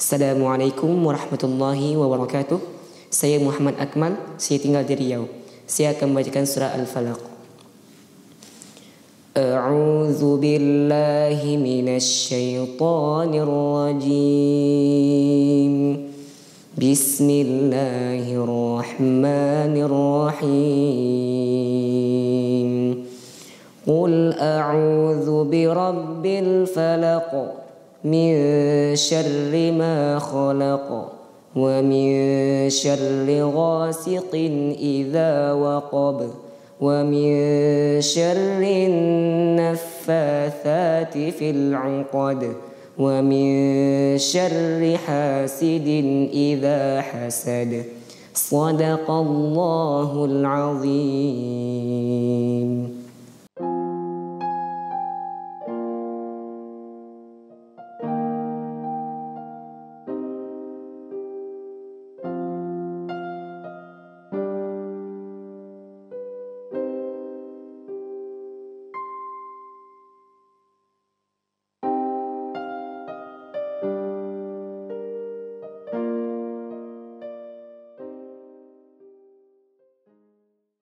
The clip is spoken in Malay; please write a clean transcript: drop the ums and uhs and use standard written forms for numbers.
Assalamualaikum warahmatullahi wabarakatuh. Saya Muhammad Akmal, saya tinggal di Riau. Saya akan membacakan surah Al-Falaq. A'udzu billahi minasy syaithanir rajim. Bismillahirrahmanirrahim. Qul a'udzu birabbil falaq min syarri ma khalaq wa min syarri ghasiqin idza waqab wa min syarri naffathati fil 'uqad wa min syarri hasidin idza hasad. Shadaqallahul azim.